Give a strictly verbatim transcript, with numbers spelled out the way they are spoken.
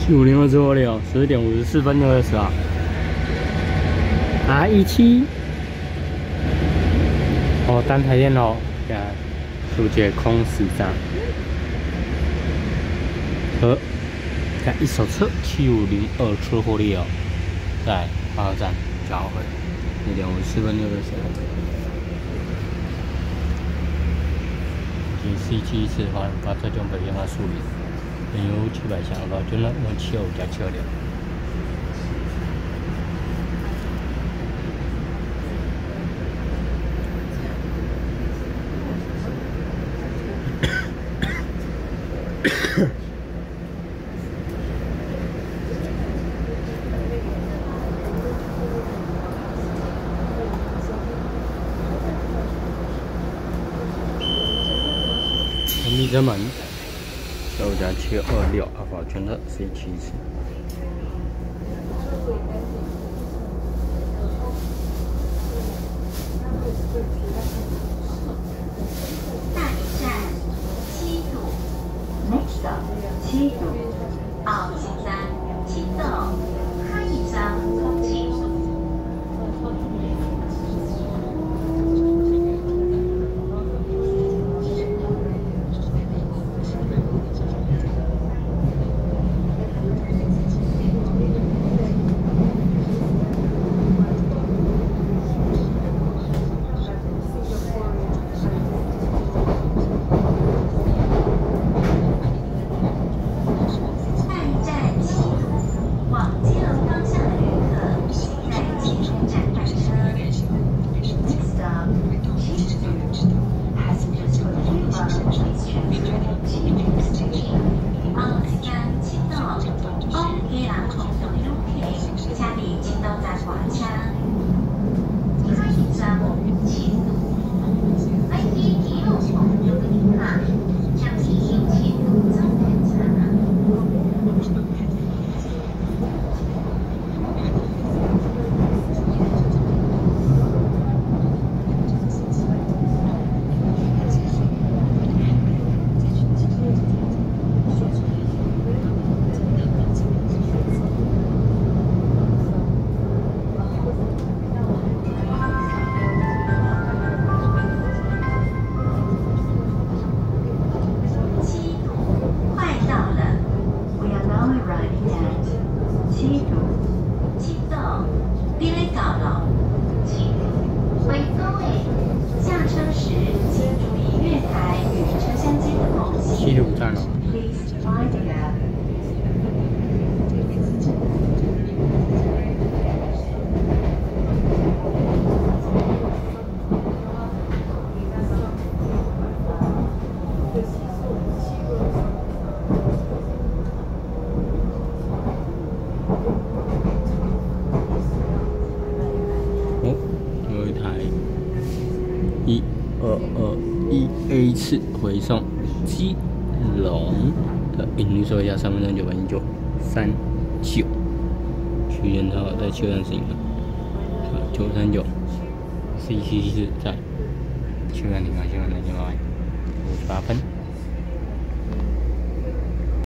七五零二之后了，十点五十四分就二十啊。R 一七，哦，单台电脑，呀，数节空十张。和，看一手车七五零二车获利哦，在八号站交回，十点五十四分就二十。C 七一次发发车中北电话处理，原油七百箱高，就那用七五加七二两。密车门，七五加七二六，阿法全特 C 七次。 下一站七堵 ，Next stop 七堵，后一站七堵，下一站七堵。 七十五站了。哦，有一台一二二一 A 次回送基隆的引力售价三分钟九百一九三九，区间套在七三四零啊，九三九 C 七四在七三零啊，七三零九百五十八分。